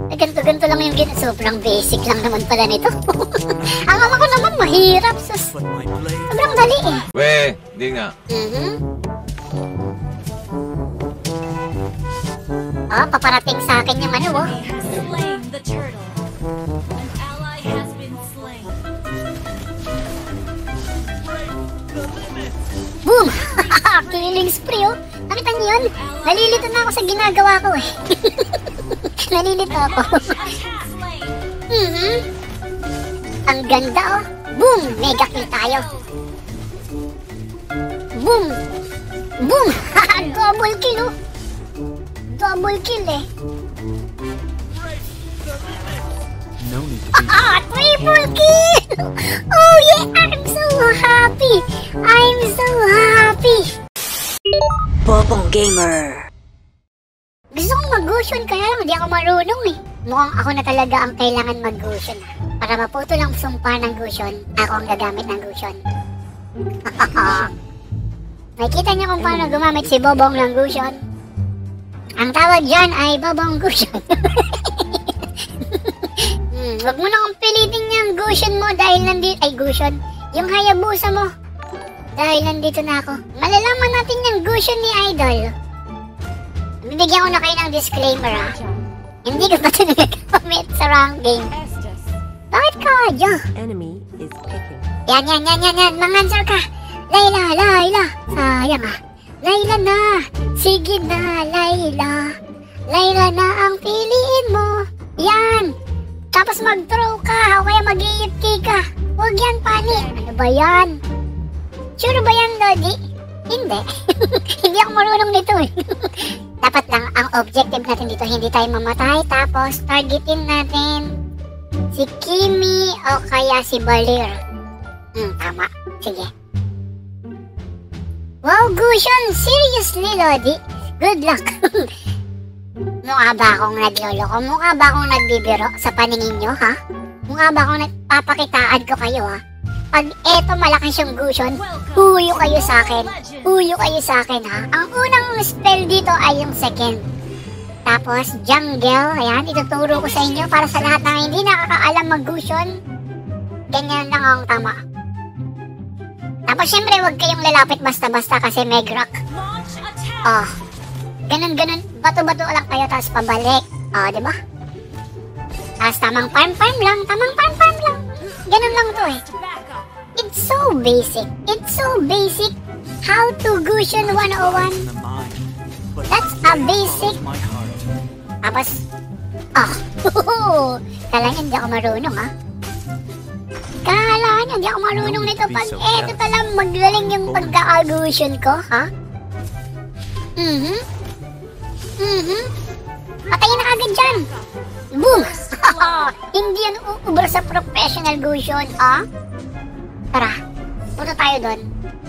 Ganto-ganto lang yung sobrang basic lang naman pala nito. Ang ama ko naman mahirap. Sus. Sobrang dali eh. Weh, di nga. Paparating sa akin yung ano, oh. Boom! Killing spree, oh. Nakita niyo yun? Nalilito na ako sa ginagawa ko, eh. Nalilito ako. Ang ganda, oh. Boom! Mega kill tayo. Boom! Boom! Double kill, oh. Double kill, eh. Triple kill! Oh yeah! I'm so happy! I'm so happy! Bobong Gamer. Gusto kong mag-gusion kaya lang hindi ako marunong eh. Mukhang ako na talaga ang kailangan mag-gusion. Para maputol ang sumpa ng gusion, ako ang gagamit ng gusion. Nakikita niyo kung paano gumamit si Bobong ng gusion? Ang tawag dyan ay Bobong Gusion. Wag mo na akong pilitin yung gusion mo dahil nandito, ay gusion, yung Hayabusa mo. Dahil nandito na ako. Malalaman natin yung gusion ni Idol. Bibigyan ko na kayo ng disclaimer ha. Hindi ko pa ito nagagamit sa rank game. Bakit ka adyo? Enemy is picking. Yan. Mang-answer ka. Layla. Sayang ah. Layla na. Sige na, Layla. Layla na ang piliin mo. Yan. Tapos mag-throw ka o kaya mag-EFK ka. Huwag yan, Pani. Ano ba yan? Sure ba yan, Lodi? Hindi. Hindi ako marunong nito eh. Dapat lang ang objective natin dito, hindi tayo mamatay. Tapos targetin natin si Kimi o kaya si Balir. Tama. Sige. Wow, Gusion! Seriously, Lodi? Good luck. Mukha ba akong nagloloko? Mukha ba akong nagbibiro sa paningin nyo, ha? Mukha ba akong nagpapakitaan ko kayo, ha? Pag eto malakas yung Gusion, huyo kayo sa akin. Huyo kayo sa akin, ha? Ang unang spell dito ay yung second. Tapos, jungle. Ayan, ituturo ko sa inyo para sa lahat na hindi nakakaalam mag-Gusion. Ganyan lang ang tama. Tapos, syempre, huwag kayong lalapit basta-basta kasi may rock. Ganun. Bato-bato lang kayo, tapos pabalik. Diba? Tapos tamang farm lang. Ganun lang to eh. It's so basic. How to Gusion 101. That's a basic. Tapos, kala niya hindi ako marunong, ha? Kala niya hindi ako marunong nito. Pag eto talang magaling yung pagka-Gusion ko, ha? Patayin na agad dyan. Boom! Hindi yan uubra sa professional Gusion, Tara, punta tayo doon.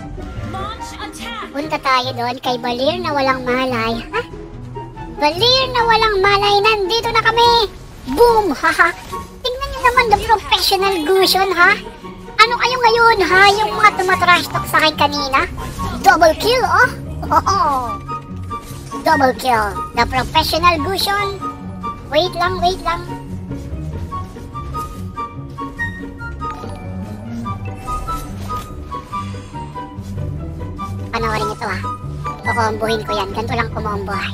Punta tayo doon kay Balir na walang malay. Ha? Balir na walang malay, nandito na kami. Boom! Tingnan nyo naman the professional Gusion, ha? Ano kayo ngayon, ha? Yung mga tumatrash talk sa akin kanina? Double kill, Double kill. The professional Gusion. Wait lang. Panoorin ito ha. Kukombohin ko yan. Ganito lang kumombohay.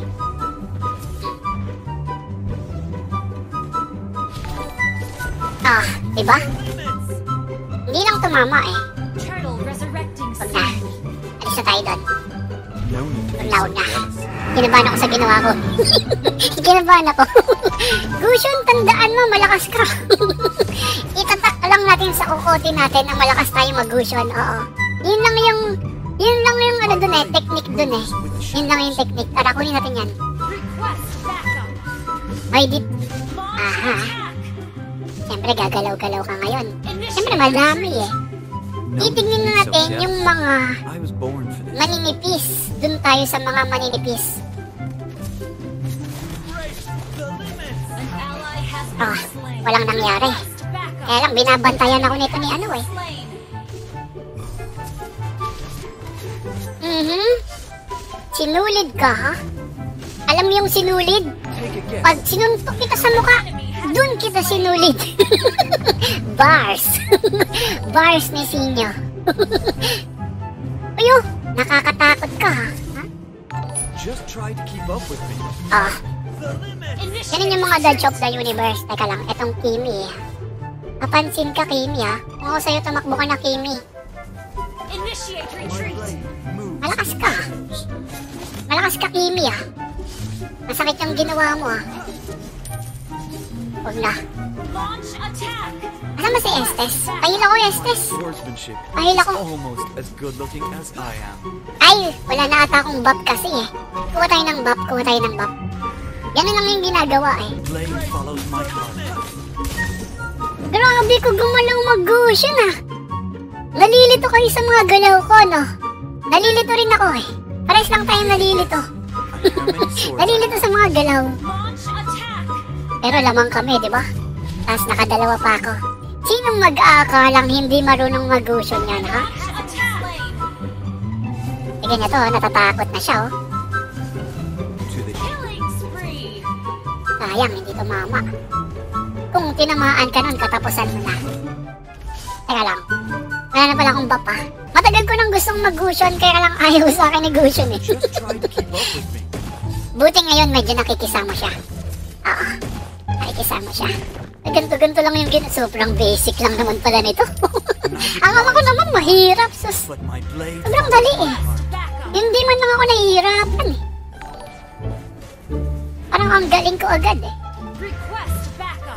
Diba? Hindi lang tumama eh. Huwag na. Alis na tayo doon. Loud na. Kinabahan ako sa ginawa ko. Kinabahan ako. Gusion, tandaan mo, malakas ka. Itatak lang natin sa ukote natin na malakas tayo mag-Gusion. Oo. Yun lang yung ano dun eh, technique dun eh. Yun lang yung technique. Tara, kunin natin yan. May dit. Aha. Siyempre, gagalaw-galaw ka ngayon. Siyempre, madami eh. Titignan na natin yung mga maninipis. Dun tayo sa mga maninipis. Walang nangyari. Kaya lang, binabantayan ako nito ni ano eh. Sinulid ka, ha? Alam mo yung sinulid? Pag sinuntok kita sa mukha, sinulid. Bars. Bars ni Sinyo. Ayo, nakakatakot ka ha. Just try to keep up with me. Ah. Ganun yung mga Dodge of the Universe. Teka lang, etong Kimi. Napansin ka, Kimi ha. Kung ako sa'yo tumakbo ka na, Kimi. Initiate My retreat. blade moves. Malakas ka. Malakas ka, Kimi ha. Masakit yung ginawa mo ha. Huwag na. Launch attack. Alam mo si Estes? Pahil ako, Estes. Swordsmanship Pahil is ako. almost as good looking as I am. Ay, wala na ata akong buff kasi eh. Kuha tayo ng buff, kuha tayo ng buff. Ganun lang yung ginagawa eh. Blade follows my heart. Grabe ko gumalaw mag-Gushin ah. Nalilito kayo sa mga galaw ko, no? Nalilito rin ako eh. Pares lang tayong nalilito. I have many swords. Nalilito sa mga galaw. Launch attack. Pero lamang kami, di ba? Tapos nakadalawa pa ako. Sinong mag-aakalang hindi marunong mag-Gushin yan, ha? Attack. Sige niya to, natatakot na siya, oh. To the Killing spree. Sayang, hindi tumama. Kung tinamaan ka nun, katapusan mo na. Teka lang. Wala na pala akong buff, ah. Matagal ko nang gustong mag-Gushin, kaya lang ayaw sa akin ni Gushin, eh. just try to keep up with me. Buti ngayon medyo nakikisama siya. Oo. Nakikisama siya. Ganto-ganto lang yung sobrang basic lang naman pala nito. Akala ko naman mahirap. Sus. But my blade Sobrang dali eh. Back up. Hindi man lang ako nahihirapan eh. Parang ang galing ko agad eh. Request backup.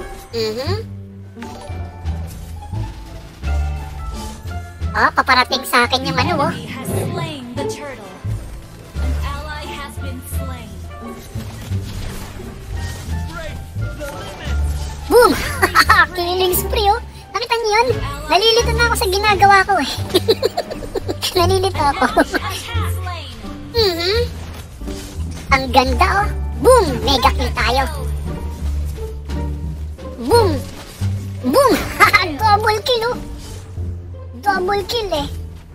Oh, paparating sa akin yung ano oh. Enemy has slain the turtle. An ally has been slain. Boom! Killing spree oh. Nakita niyo yun? Nalilito na ako sa ginagawa ko eh. Nalilito ako. Attack slain. Ang ganda oh. Boom! Mega kill tayo. Boom! Boom! Double kill oh. Double kill eh.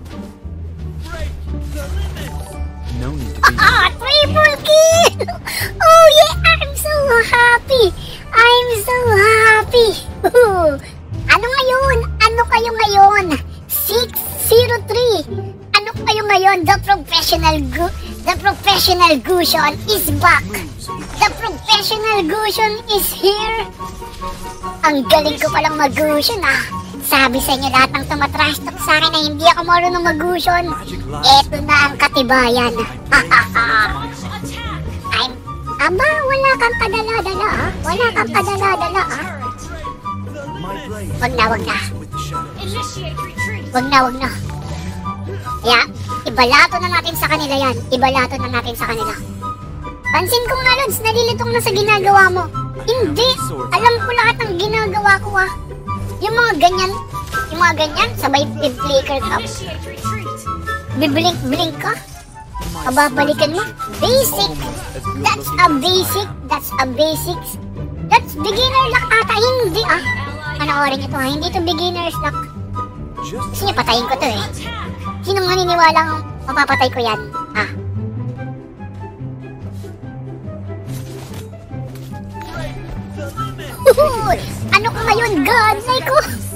no need to be. Triple kill! Oh yeah! I'm so happy! I'm so happy! Ano ngayon? Ano kayo ngayon? 603! Ano kayo ngayon? The professional Gushin is back! The professional Gushin is here! Ang galing ko palang mag-Gushin ah! Sabi sa inyo lahat ng tumatrash talk sa akin na hindi ako marunong mag-Gushin. Eto na ang katibayan. Aba, wala kang padala-dala ah. Wala kang padala-dala ah. My blade Wag na, wag na. with the shadows. Initiate retreat. Wag na, wag na. Kaya, ibalato na natin sa kanila yan. Ibalato na natin sa kanila. Pansin ko nga, Lods, nalilitong na sa ginagawa mo. Hindi. Alam ko lahat ng ginagawa ko ah. Yung mga ganyan, sabay flicker ka. Initiate retreat. Biblink ka. Kababalikan mo. Basic. That's a basic. That's beginner luck ata. Hindi ah. Panoorin nyo to ha. Hindi to beginner's luck. Just Gusto nyo patayin ko to eh. Attack. Sinong naniniwalang mapapatay ko yan? Ah. Ano ka ngayon, godlay ko?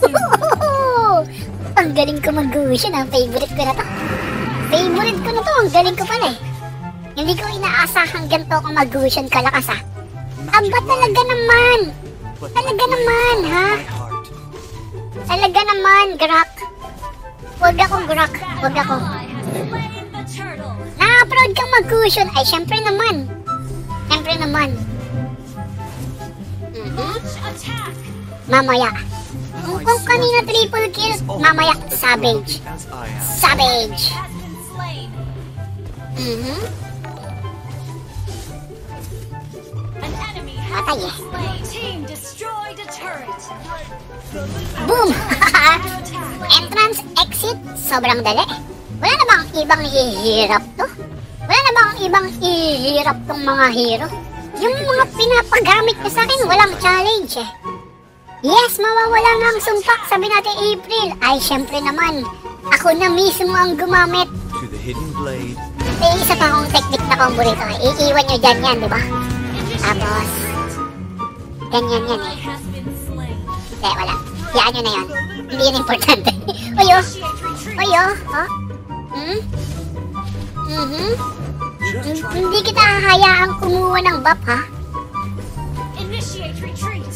Ang galing ko mag-Gushin, ang favorite ko na to. Favorite ko na to, ang galing ko pala eh. Hindi ko inaasahang ganito ako mag-Gushin kalakas ah. Aba talaga naman. Talaga naman ha. my heart. Talaga naman, Grak. Huwag ako, Grak. Huwag ako. Ally has slain the turtle. Na-proud kang mag-Gushin. Ay, syempre naman. Syempre naman. Launch attack. Mamaya. Kung kanina triple kill, mamaya savage. As I am. Savage. Has been slain. An enemy has Patay been eh. slain. Team destroyed a turret. Boom! Attack. Entrance, exit, sobrang dali. Wala na bang ibang ihirap to? Wala na bang ibang ihirap tong mga hero? Yung mga pinapagamit ko sa akin, walang challenge eh. Yes, mawawala nga ang sumpak, sabi natin April. Ay, syempre naman, ako na mismo ang gumamit. To the hidden blade. May isa pa akong technique na combo rito. Iiwan nyo dyan yan, di ba? Tapos, ganyan yan Ally eh. has been slain. Hindi, wala. Hayaan nyo na yan. Hindi yun importante. Uy, oh. Initiate retreat. Uy, oh. Oh. Hmm? Mhm. Just try. Hindi kita hahayaang kumuha ng buff, ha? Initiate retreat.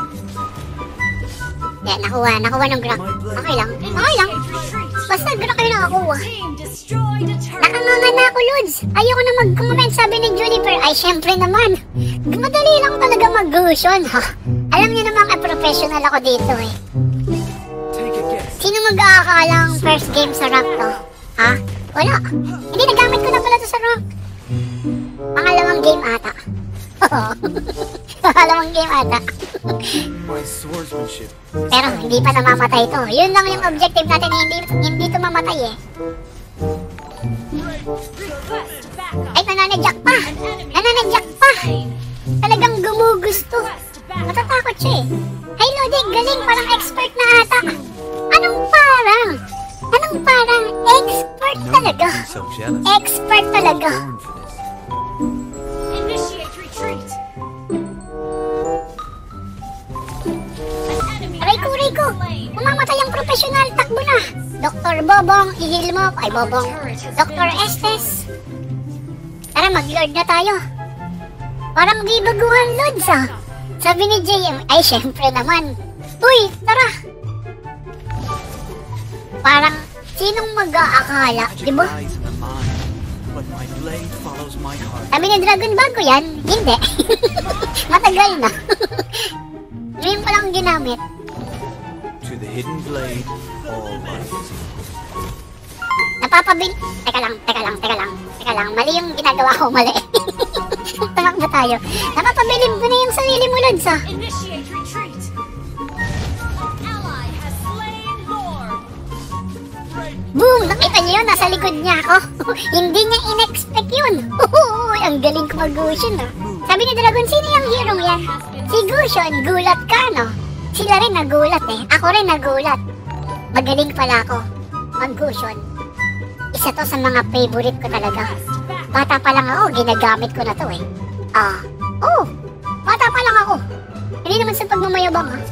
Yan, nakuha ng grab. Okay lang. Okay lang. Initiate retreat. Basta grab kayo nakakuha. Team destroyed a turret. Nakanganga na ako, Lods. Ayoko na mag-comment, sabi ni Juniper. Ay, syempre naman. Madali lang talaga mag-gusion, ha? Alam niyo naman, professional ako dito, eh. Take a guess. Sino mag-aakalang first game sa rank to? Ha? Wala. Hindi, nagamit ko na pala to sa rank. Pangalawang game ata. Pangalawang game ata. My swordsmanship. Pero hindi pa namamatay to. Yun lang yung objective natin, hindi to mamatay eh. Request backup. Ay, nananadyak pa! An enemy Nananadyak pa! slain. Talagang gumugusto. Request backup. Natatakot siya eh. Hey, Lodi, galing, parang expert na ata. Anong parang? Anong parang? Expert No need talaga. to be so jealous. Expert talaga. Born for this. Initiate retreat. An enemy Aray ko, has been slain. Mamamatay ang professional, takbo na. Dr. Bobong, ihil mo. Ay, Bobong. Dr. Estes. Tara, mag-lord na tayo. Parang di baguhan, Lods, ah. Sabi ni JM, ay, syempre naman. Uy, tara. Parang, sinong mag-aakala, Magic di ba? lies in the mind, but my blade follows my heart. Sabi ni Dragon bago yan? Hindi. Matagal na. Ngayon pa lang ginamit. To the hidden blade, all life is equal. Napapabil... Teka lang. Mali yung ginagawa ko, mali. Tumakbo tayo. Napapabilib mo na yung sarili mo, Lods, ah. Initiate retreat. Ally has slain Lord. Boom! Nakita niyo yun? Nasa likod niya ako. Hindi niya in-expect yun. Uy, ang galing ko mag-Gusion, ah. Sabi ni Dragon, sino yung hero yan? Si Gusion, gulat ka, no? Sila rin nagulat, eh. Ako rin nagulat. Magaling pala ako mag-Gusion. Isa to sa mga favorite ko talaga. Bata pa lang ako, ginagamit ko na to, eh. Bata pa lang ako. Hindi naman sa pagmamayabang, ha?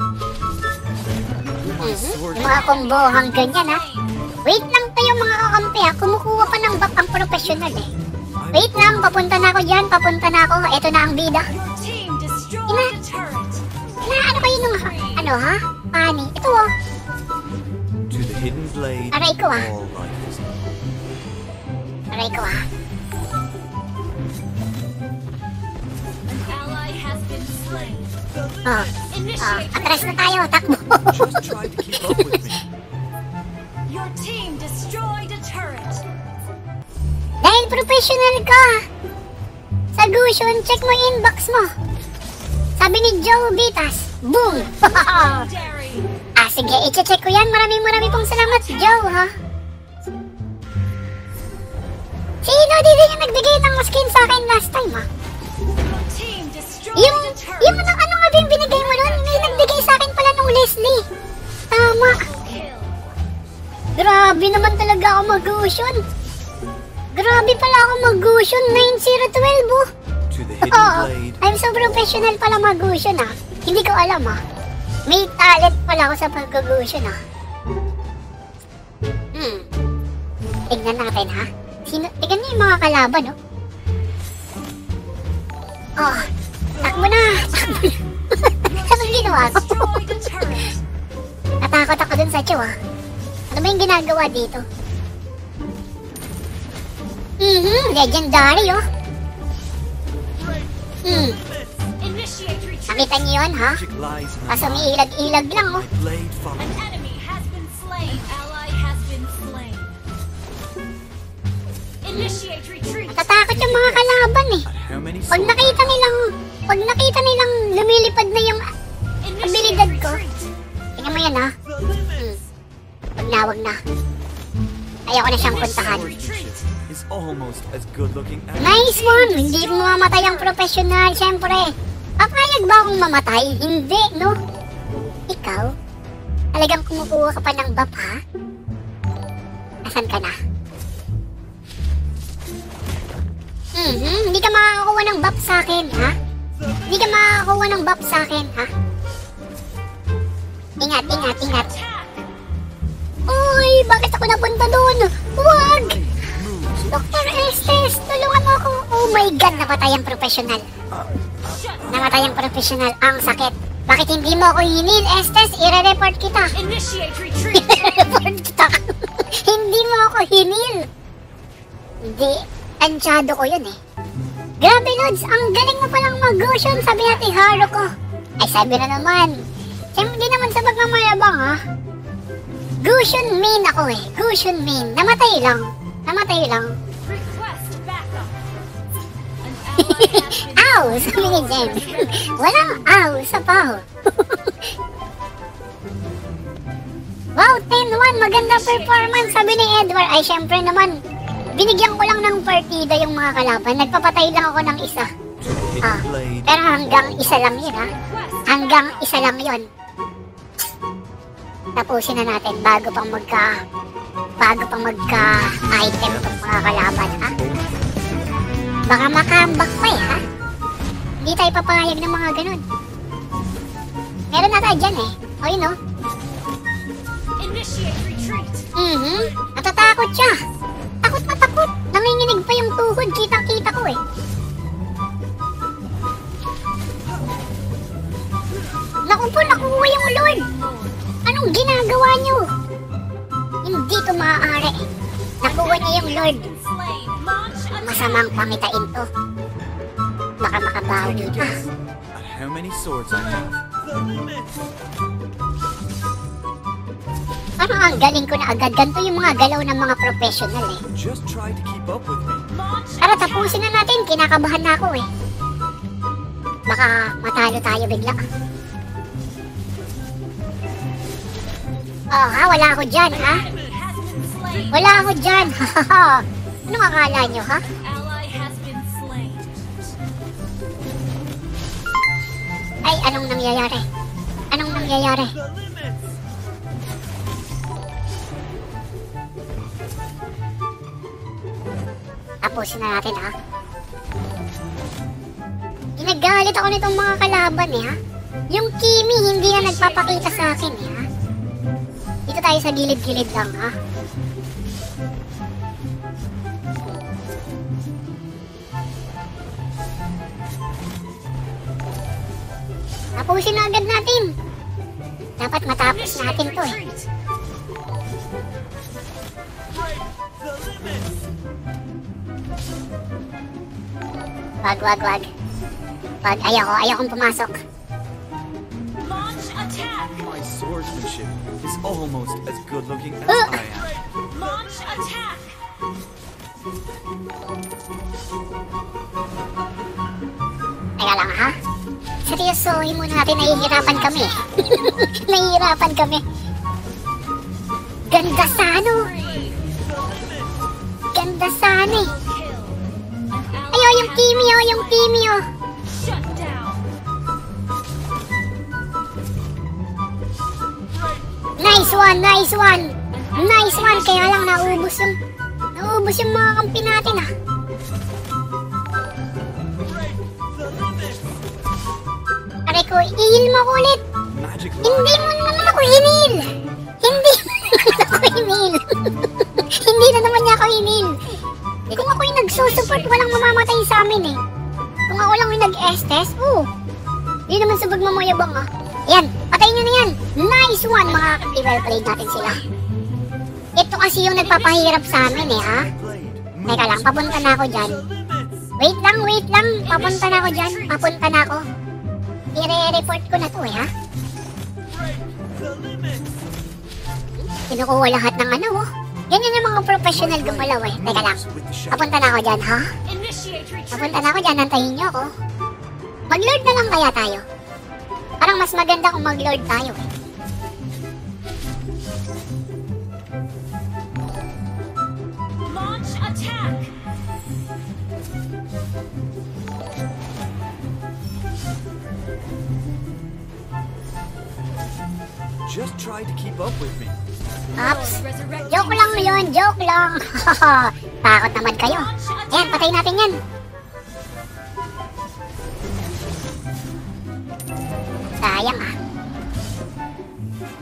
Yung mga kombohang ganyan, ha? Wait lang kayo mga kakampi, ha? Kumukuha pa ng buff ang professional, eh. Wait lang, papunta na ako dyan, papunta na ako. Ito na ang bida. Your team destroyed a turret. Ano kayo nung, ano, ha? Pani. Ito, oh. To the hidden blade, Aray ko, ah. all life is equal. Aray ko, ha? An ally has been slain. Initiate Atras na tayo, takbo. Just try to keep up with me. Your team destroyed a turret. Dahil professional ka. Sa Gusion, check mo yung inbox mo. Sabi ni Joe Vitas, boom! Dairy. Sige, i-check ko yan. Maraming pong salamat, Joe, ha? Sino din yung nagbigay ng skin sa akin last time, ha? Your team destroyed Yung a turret. ano nga ba yung binigay mo nun? May nagbigay sa akin pala nung Leslie. Tama. Kill. Grabe naman talaga ako mag-Gusion. Grabe pala ako mag-Gusion. 9012, oh. To the hidden Oo. blade, I'm so professional pala mag-Gusion, ah. Hindi ko alam, ah. May talent pala ako sa pag-Gusion, ah. Tignan natin, ha? Tignan niyo yung mga kalaban, oh. Takbo na! Anong ginawa ko? Destroyed a turret. Natakot ako dun sa Chu, ah. Ano ba yung ginagawa dito? Legendary, oh. Initiate retreat. Nakita niyo yun, ha? magic lies in the Kaso may mind. ilag-ilag lang, oh. Blade An follows. enemy has been slain. Ally has been slain. Initiate retreat. Natatakot yung mga kalaban, eh. At how many Pag nakita nilang lumilipad na yung abilidad Initiate ko. retreat. Tingnan mo yan, ha? Wag na. Ayoko na siyang puntahan. Swordsmanship is almost as good looking as Nice one! Hindi mo mamatay ang professional, syempre. Papayag ba akong mamatay? Hindi, no? Ikaw? Talagang kumukuha ka pa ng buff, ha? Asan ka na? Hindi ka makakakuha ng buff sa akin, ha? Hindi ka makakakuha ng buff sa akin, ha? Ingat, ingat, ingat. Uy, bakit ako napunta doon? Huwag! Dr. Estes, tulungan mo ako. Oh my God, namatay ang professional. Namatay ang professional. Ang sakit. Bakit hindi mo ako hinil, Estes? I-report kita. Initiate retreat. I-report kita. Hindi mo ako hinil. Hindi, tansyado ko yun eh. Grabe, Lods, ang galing mo palang mag-Gusyon, sabi natin Haruko. Ay, sabi na naman. Siyempre, di naman sa pagmamayabang, ha? Gusyon main ako eh. Gusyon main. Namatay lang. Namatay lang. Request backup. An ally has been Ow! Sabi ni Jen. Walang ow sa paho. Wow, 10-1. Maganda performance, sabi ni Edward. Ay, syempre naman. Binigyan ko lang ng partida yung mga kalaban. Nagpapatay lang ako ng isa. Ah, pero hanggang isa lang yun, ha? Hanggang isa lang yun. Tapusin na natin bago pang magka-item itong mga kalaban, ha? Baka makambak pa eh, ha? Hindi tayo papayag ng mga ganun. Meron na tayo dyan eh. O yun, no? initiate retreat. Natatakot siya. Takot na takot. Nanginginig pa yung tuhod. Kitang-kita ko eh. Naku po, nakuha yung Lord. Anong ginagawa niyo? Hindi to maaari. Nakuha niya yung Lord. Slain. Launch attack. Masamang pangitain to. Baka makabawi pa. At how many swords I have. Parang ang galing ko na agad. Ganito yung mga galaw ng mga professional eh. Just try to keep up with me. Launch Tara, tapusin na natin. Kinakabahan na ako eh. Baka matalo tayo bigla. Oh ha, wala ako dyan ha. enemy has been slain. Wala ako dyan. Anong akala nyo ha? Ally has been slain. Ay, anong nangyayari? Anong nangyayari? Tapusin na natin ha. Ginagalit ako nitong mga kalaban eh ha. Yung Kimi hindi na nagpapakita sa akin eh ha. Dito tayo sa gilid-gilid lang ha. Tapusin na agad natin. Dapat matapos natin to eh. Retreat. Wag. Wag, ayokong pumasok. Launch attack. My swordsmanship is almost as good looking as Uh. I am. Launch attack. Teka lang ha. Seryosohin muna natin, nahihirapan kami. Nahihirapan kami. Ganda sana. Ganda sana eh. Kill. An ally Ayo, yung Kimi oh, yung Kimi oh. shut down. Nice one, nice one. Nice one, kaya lang naubos yung mga kampi natin ah. Aray ko, ihil mo ko ulit. Magic Hindi mo naman ako hinil. Hindi mo naman ako hinil. Hindi na naman niya ako hinil. Kung ako yung nagsusupport, walang mamamatay sa amin eh. Kung ako lang yung nag-estes, hindi naman sa pagmamayabang ah. Yan, patayin nyo na yan. Nice one, mga well played natin sila. Ito kasi yung nagpapahirap sa amin eh ha. blade. Teka lang, papunta na ako dyan. Wait lang. Papunta na ako dyan. Papunta na ako. I-report ko na to eh ha. Kinukuha lahat ng ano oh. Ganyan yung mga professional gumalaw eh. Teka lang. With the shadow. Papunta na ako dyan ha. Initiate retreat. Papunta na ako dyan. Nantayin nyo ako. Mag-lord na lang kaya tayo. Parang mas maganda kung mag-lord tayo eh. Launch attack. Just try to keep up with me. Ops. Resurrecting. Joke lang yun. Joke lang. Takot naman kayo. Ayan, patay natin yan. Sayang ah.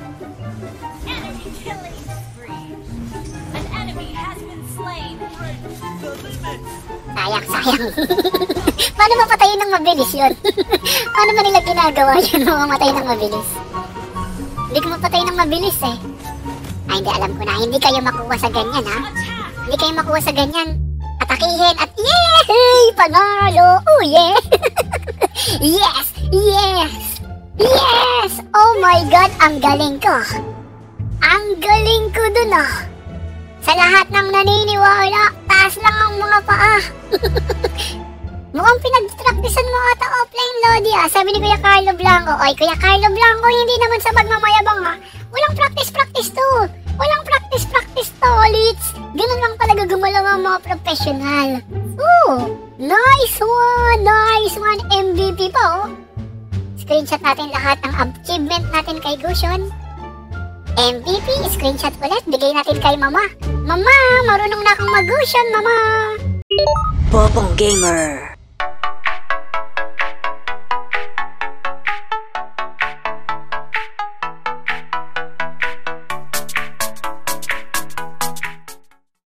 Sayang. Paano mapatayin ng mabilis yun? Paano ba nila ginagawa yun, mamamatay ng mabilis? Hindi ko mapatay ng mabilis eh. Ay, hindi, alam ko na. Hindi kayo makuha sa ganyan, ha? Hindi kayo makuha sa ganyan. Atakihin at yay! Panalo! Oh, yeah! Yes! Yes! Yes! Oh my God! Ang galing ko! Ang galing ko dun, ah! Sa lahat ng naniniwala, taas lang ang mga paa. Mukhang pinag-practicean mo ata offline, Lodi, ah. Sabi ni Kuya Carlo Blanco. Oy, Kuya Carlo Blanco, hindi naman sa pagmamayabang, ha. Walang practice to. Walang practice to, Litz. Ganun lang talaga gumalaw ang mga professional. Ooh, nice one. Nice one. MVP pa, oh. Screenshot natin lahat ng achievement natin kay Gusion. MVP, screenshot ulit. Bigay natin kay Mama. Mama, marunong na akong mag-Gusion, Mama. Bobong Gamer.